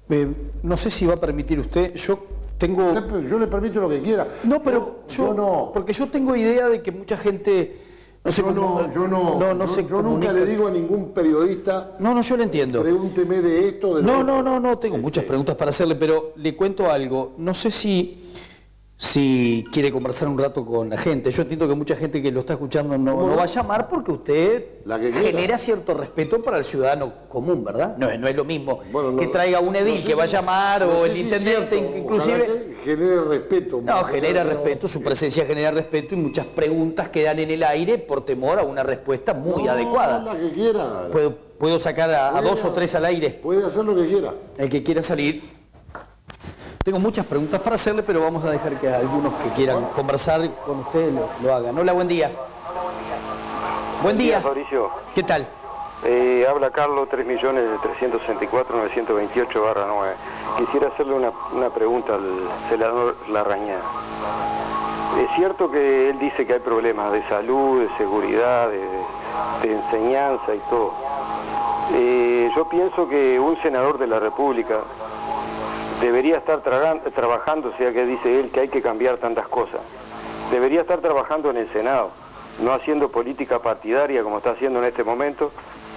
No sé si va a permitir usted, yo tengo... Yo le permito lo que quiera. No, pero yo no. Porque yo tengo idea de que mucha gente... Yo nunca le digo a ningún periodista... No, yo le entiendo. Pregúnteme de esto, de lo otro. No, tengo muchas preguntas para hacerle, pero le cuento algo. No sé si quiere conversar un rato con la gente. Yo entiendo que mucha gente que lo está escuchando no va a llamar porque usted genera cierto respeto para el ciudadano común, ¿verdad? No es lo mismo que traiga un edil que va a llamar o el intendente inclusive. Genera respeto. No, genera respeto, su presencia genera respeto y muchas preguntas quedan en el aire por temor a una respuesta muy adecuada. La que quiera. ¿Puedo sacar a dos o tres al aire? Puede hacer lo que quiera. El que quiera salir. Tengo muchas preguntas para hacerle, pero vamos a dejar que algunos que quieran conversar con usted lo hagan. Hola, buen día. Buen día. Fabricio. ¿Qué tal? Habla Carlos, 3.364.928/9. Quisiera hacerle una pregunta al senador Larrañaga. Es cierto que él dice que hay problemas de salud, de seguridad, de enseñanza y todo. Yo pienso que un senador de la República debería estar trabajando, o sea que dice él que hay que cambiar tantas cosas. Debería estar trabajando en el Senado, no haciendo política partidaria como está haciendo en este momento,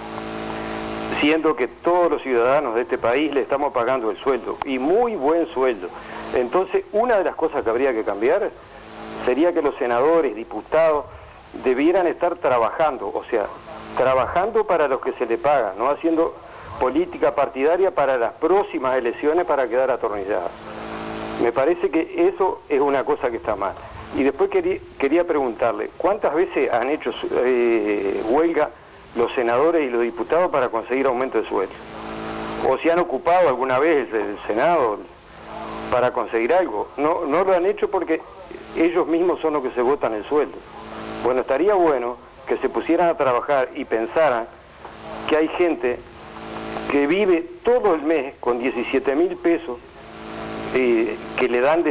siendo que todos los ciudadanos de este país le estamos pagando el sueldo, y muy buen sueldo. Entonces, una de las cosas que habría que cambiar sería que los senadores, diputados, debieran estar trabajando, o sea, trabajando para los que se le pagan, no haciendo política partidaria para las próximas elecciones para quedar atornilladas. Me parece que eso es una cosa que está mal. Y después quería preguntarle, ¿cuántas veces han hecho huelga los senadores y los diputados para conseguir aumento de sueldo? ¿O se han ocupado alguna vez el Senado para conseguir algo? No lo han hecho porque ellos mismos son los que se votan el sueldo. Bueno, estaría bueno que se pusieran a trabajar y pensaran que hay gente que vive todo el mes con 17.000 pesos que le dan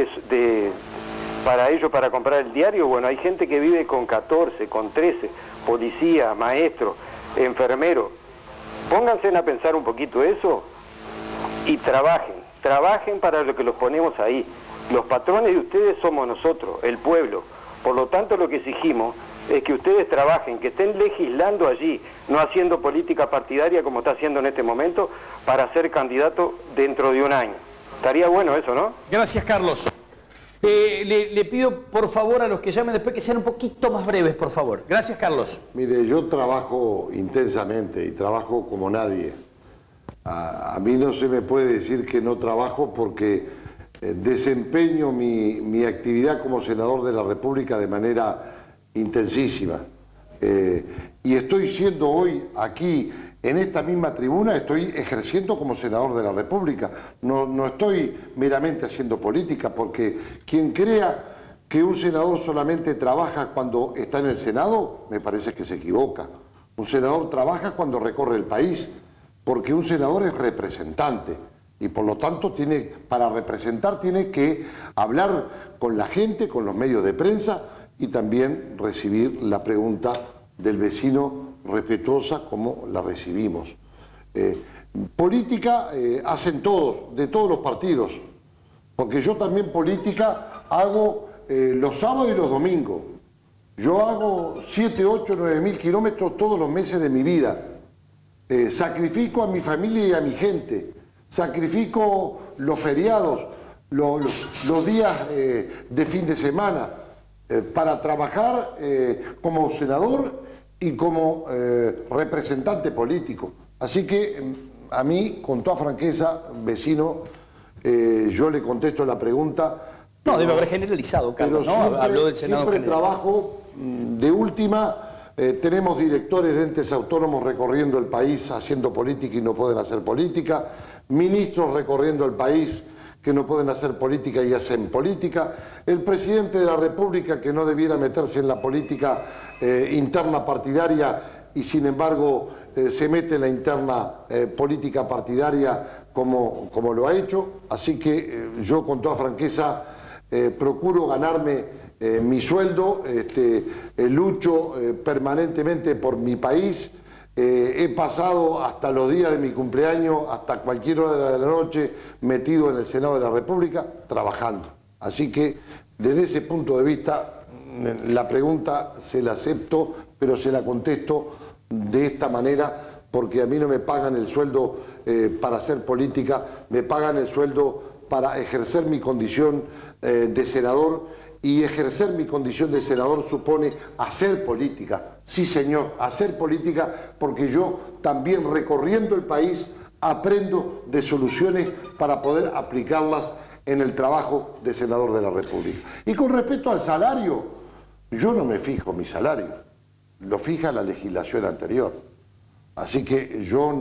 para ellos para comprar el diario. Bueno, hay gente que vive con 14, con 13, policía, maestro, enfermero. Pónganse a pensar un poquito eso y trabajen para lo que los ponemos ahí. Los patrones de ustedes somos nosotros, el pueblo. Por lo tanto, lo que exigimos es que ustedes trabajen, que estén legislando allí, no haciendo política partidaria como está haciendo en este momento, para ser candidato dentro de un año. Estaría bueno eso, ¿no? Gracias, Carlos. Le pido, por favor, a los que llamen después que sean un poquito más breves, por favor. Gracias, Carlos. Mire, yo trabajo intensamente y trabajo como nadie. A mí no se me puede decir que no trabajo porque desempeño mi actividad como senador de la República de manera intensísima. Y estoy siendo hoy aquí, en esta misma tribuna, estoy ejerciendo como senador de la República. No estoy meramente haciendo política, porque quien crea que un senador solamente trabaja cuando está en el Senado, me parece que se equivoca. Un senador trabaja cuando recorre el país, porque un senador es representante. Y por lo tanto, para representar tiene que hablar con la gente, con los medios de prensa, y también recibir la pregunta del vecino respetuosa como la recibimos. Política hacen todos, de todos los partidos, porque yo también política hago los sábados y los domingos. Yo hago 7, 8, 9.000 kilómetros todos los meses de mi vida. Sacrifico a mi familia y a mi gente, sacrifico los feriados, los días de fin de semana, para trabajar como senador y como representante político. Así que a mí, con toda franqueza, vecino, yo le contesto la pregunta. No, debe haber generalizado, Carlos, ¿no? Habló del Senado siempre trabajo de última. Tenemos directores de entes autónomos recorriendo el país haciendo política y no pueden hacer política. Ministros recorriendo el país que no pueden hacer política y hacen política, el presidente de la República que no debiera meterse en la política interna partidaria y sin embargo se mete en la interna política partidaria como lo ha hecho. Así que yo con toda franqueza procuro ganarme mi sueldo, lucho permanentemente por mi país, He pasado hasta los días de mi cumpleaños, hasta cualquier hora de la noche, metido en el Senado de la República, trabajando. Así que, desde ese punto de vista, la pregunta se la acepto, pero se la contesto de esta manera, porque a mí no me pagan el sueldo para hacer política, me pagan el sueldo para ejercer mi condición de senador, y ejercer mi condición de senador supone hacer política. Sí, señor, hacer política, porque yo también, recorriendo el país, aprendo de soluciones para poder aplicarlas en el trabajo de senador de la República. Y con respecto al salario, yo no me fijo mi salario, lo fija la legislación anterior. Así que yo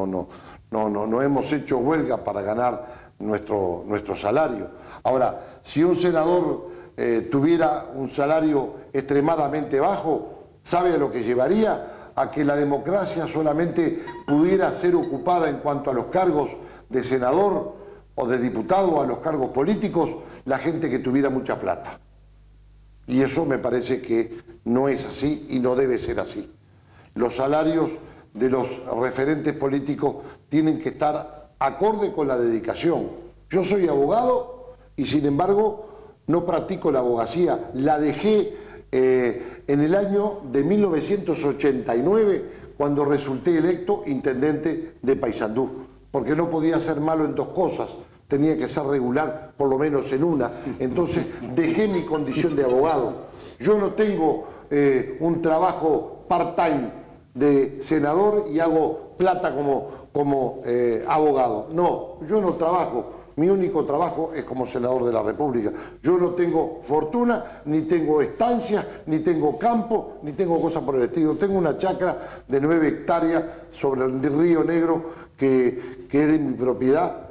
no hemos hecho huelga para ganar nuestro salario. Ahora, si un senador tuviera un salario extremadamente bajo, ¿sabe a lo que llevaría? A que la democracia solamente pudiera ser ocupada en cuanto a los cargos de senador o de diputado, o a los cargos políticos, la gente que tuviera mucha plata. Y eso me parece que no es así y no debe ser así. Los salarios de los referentes políticos tienen que estar acorde con la dedicación. Yo soy abogado y, sin embargo, no practico la abogacía. La dejé en el año de 1989, cuando resulté electo intendente de Paysandú, porque no podía ser malo en dos cosas, tenía que ser regular por lo menos en una. Entonces dejé mi condición de abogado. Yo no tengo un trabajo part-time de senador y hago plata como abogado. No, yo no trabajo. Mi único trabajo es como senador de la República. Yo no tengo fortuna, ni tengo estancias, ni tengo campo, ni tengo cosas por el estilo. Tengo una chacra de 9 hectáreas sobre el Río Negro que es de mi propiedad,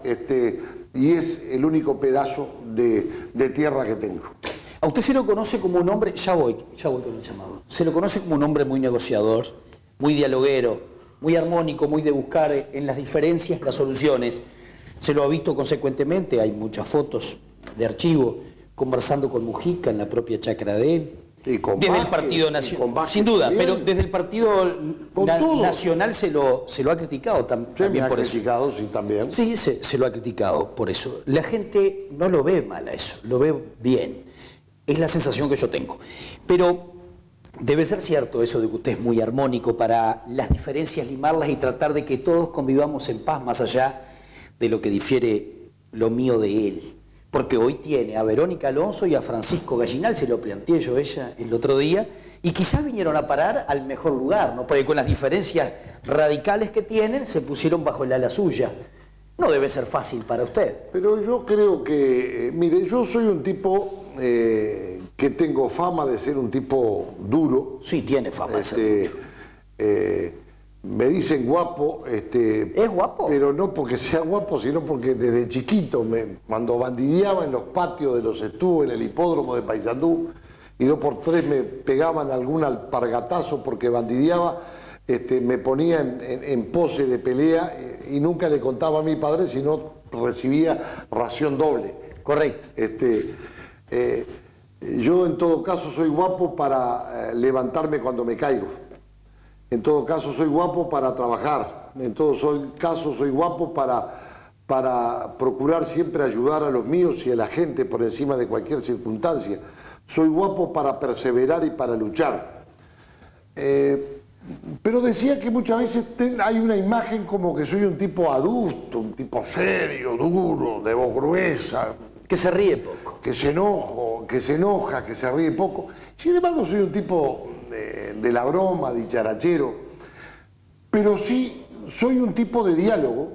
y es el único pedazo de tierra que tengo. A usted se lo conoce como un hombre, ya voy con el llamado, se lo conoce como un hombre muy negociador, muy dialoguero, muy armónico, muy de buscar en las diferencias las soluciones. Se lo ha visto consecuentemente, hay muchas fotos de archivo, conversando con Mujica en la propia chacra de él. Y con desde Vázquez, el Partido Nacional, sin duda, también. pero desde el Partido Nacional se lo ha criticado también me ha por criticado, eso. Sí, también. Sí, se lo ha criticado por eso. La gente no lo ve mal a eso, lo ve bien. Es la sensación que yo tengo. Pero debe ser cierto eso de que usted es muy armónico para las diferencias, limarlas y tratar de que todos convivamos en paz, más allá de lo que difiere lo mío de él. Porque hoy tiene a Verónica Alonso y a Francisco Gallinal, se lo planteé yo ella el otro día, y quizás vinieron a parar al mejor lugar, ¿no? Porque con las diferencias radicales que tienen, se pusieron bajo el ala suya. No debe ser fácil para usted. Pero yo creo que, mire, yo soy un tipo que tengo fama de ser un tipo duro. Sí, tiene fama de ser mucho. Me dicen guapo. ¿Es guapo? Pero no porque sea guapo, sino porque desde chiquito, cuando bandideaba en los patios de los Estú, en el hipódromo de Paysandú, y 2 por 3 me pegaban algún alpargatazo porque bandideaba, me ponía en pose de pelea y nunca le contaba a mi padre, sino recibía ración doble. Correcto. Yo en todo caso soy guapo para levantarme cuando me caigo. En todo caso soy guapo para trabajar. En todo caso soy guapo para procurar siempre ayudar a los míos y a la gente por encima de cualquier circunstancia. Soy guapo para perseverar y para luchar. Pero decía que muchas veces hay una imagen como que soy un tipo adusto, un tipo serio, duro, de voz gruesa. Que se ríe poco. Que se enoja, que se ríe poco. Sin embargo, soy un tipo de la broma, dicharachero. Pero sí, soy un tipo de diálogo,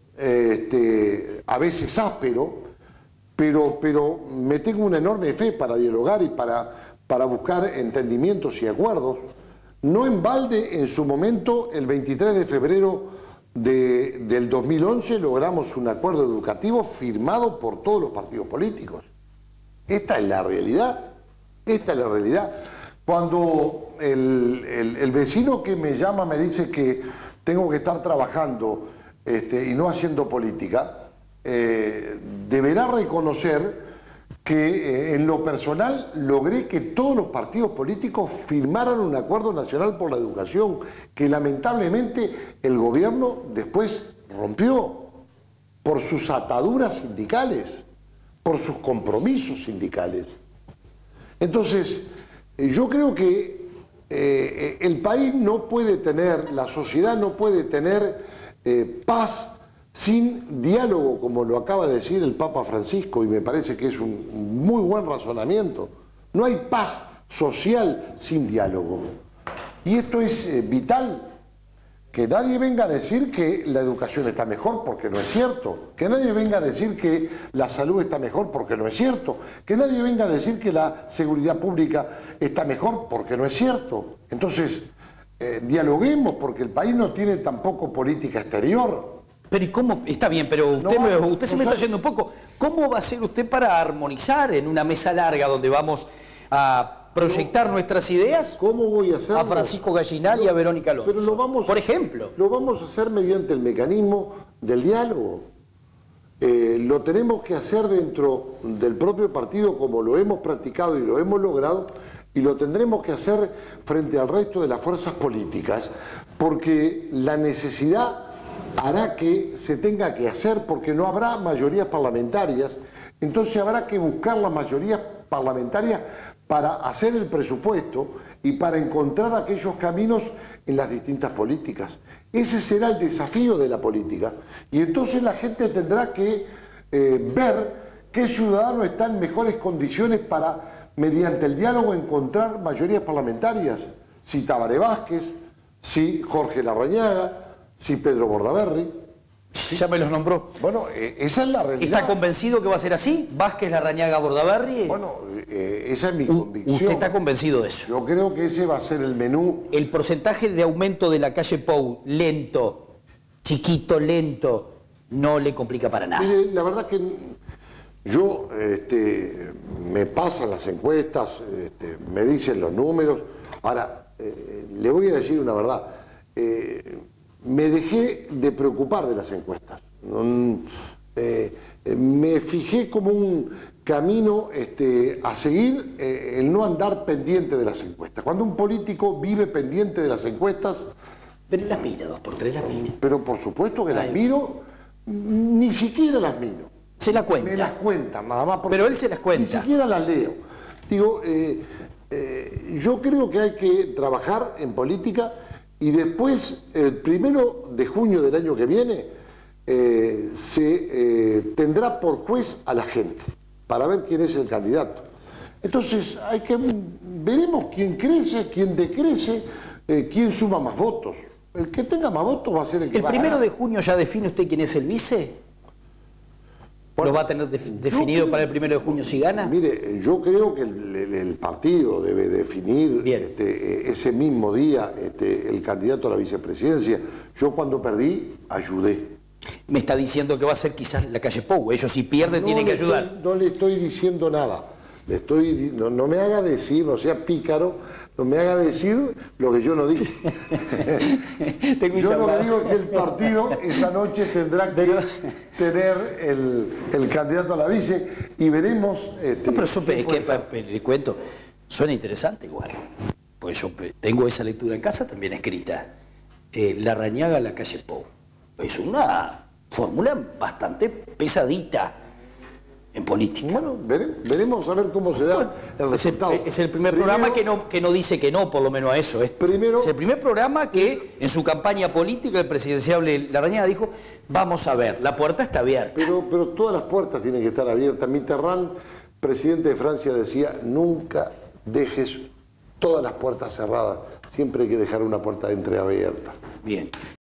a veces áspero, pero me tengo una enorme fe para dialogar y para buscar entendimientos y acuerdos. No en balde, en su momento, el 23 de febrero del 2011, logramos un acuerdo educativo firmado por todos los partidos políticos. Esta es la realidad. Esta es la realidad. Cuando el vecino que me llama me dice que tengo que estar trabajando y no haciendo política, deberá reconocer que en lo personal logré que todos los partidos políticos firmaran un acuerdo nacional por la educación, que lamentablemente el gobierno después rompió por sus ataduras sindicales, por sus compromisos sindicales. Entonces, yo creo que el país no puede tener, la sociedad no puede tener paz sin diálogo, como lo acaba de decir el Papa Francisco, y me parece que es un muy buen razonamiento. No hay paz social sin diálogo. Y esto es vital. Que nadie venga a decir que la educación está mejor, porque no es cierto. Que nadie venga a decir que la salud está mejor, porque no es cierto. Que nadie venga a decir que la seguridad pública está mejor, porque no es cierto. Entonces, dialoguemos, porque el país no tiene tampoco política exterior. Pero ¿y cómo? Está bien, pero usted se me está yendo un poco. ¿Cómo va a ser usted para armonizar en una mesa larga donde vamos a proyectar nuestras ideas? ¿Cómo voy a hacerlo? A Francisco Gallinal y a Verónica Alonso. Pero lo vamos, por ejemplo. Lo vamos a hacer mediante el mecanismo del diálogo. Lo tenemos que hacer dentro del propio partido, como lo hemos practicado y lo hemos logrado, y lo tendremos que hacer frente al resto de las fuerzas políticas, porque la necesidad hará que se tenga que hacer, porque no habrá mayorías parlamentarias. Entonces habrá que buscar las mayorías parlamentarias para hacer el presupuesto y para encontrar aquellos caminos en las distintas políticas. Ese será el desafío de la política. Y entonces la gente tendrá que ver qué ciudadano está en mejores condiciones para, mediante el diálogo, encontrar mayorías parlamentarias. Si Tabaré Vázquez, si Jorge Larrañaga, si Pedro Bordaberry. Sí. Ya me los nombró. Bueno, esa es la realidad. ¿Está convencido que va a ser así? ¿Vázquez, Larrañaga, Bordaberry? Bueno, esa es mi convicción. ¿Usted está convencido de eso? Yo creo que ese va a ser el menú. El porcentaje de aumento de la calle Pou, lento, chiquito, lento, no le complica para nada. Mire, la verdad que yo, me pasan las encuestas, me dicen los números. Ahora, le voy a decir una verdad. Me dejé de preocupar de las encuestas. Me fijé como un camino a seguir el no andar pendiente de las encuestas. Cuando un político vive pendiente de las encuestas... Pero las mira, 2x3 las mira. Pero por supuesto que las miro, ni siquiera las miro. Se la cuenta. Me las cuenta, nada más. Pero él se las cuenta. Ni siquiera las leo. Digo, yo creo que hay que trabajar en política. Y después, el 1 de junio del año que viene, se tendrá por juez a la gente para ver quién es el candidato. Entonces, veremos quién crece, quién decrece, quién suma más votos. El que tenga más votos va a ser el que va a ganar. ¿El 1 de junio ya define usted quién es el vice? ¿Lo va a tener definido para el 1 de junio si gana? Mire, yo creo que el partido debe definir ese mismo día el candidato a la vicepresidencia. Yo cuando perdí, ayudé. Me está diciendo que va a ser quizás la calle Pou. Ellos si pierden tienen que ayudar. No le estoy diciendo nada. No me haga decir, no sea pícaro, no me haga decir lo que yo no dije. Yo lo que digo es que el partido esa noche tendrá que tener el candidato a la vice y veremos... no, pero le cuento, suena interesante igual. Pues yo tengo esa lectura en casa también escrita. Larrañaga, la calle Pou. Es una fórmula bastante pesadita en política. Bueno, veremos a ver cómo se da el resultado. Es el primer programa que no dice que no, por lo menos a eso. Es el primer programa que en su campaña política el presidenciable Larrañaga dijo, vamos a ver, la puerta está abierta. Pero todas las puertas tienen que estar abiertas. Mitterrand, presidente de Francia, decía, nunca dejes todas las puertas cerradas, siempre hay que dejar una puerta entreabierta. Bien.